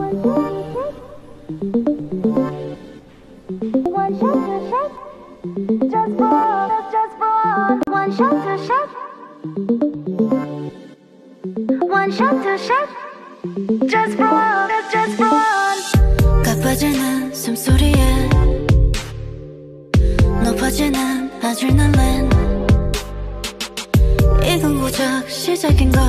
One shot to shake, just for one shot to shake. One shot to shake, just for one. 가빠지는 숨소리에 높아지는 아드레날린. 이건 고작 시작인걸.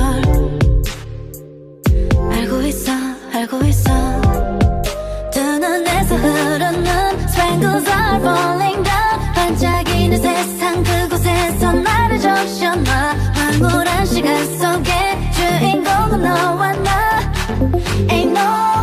알고 있어 알고 있어. 두 눈에서 흐르는 Spangles are falling down. 반짝이는 세상 그곳에서 나를 적셔놔. 황홀한 시간 속에 주인공은 너와 나. Ain't no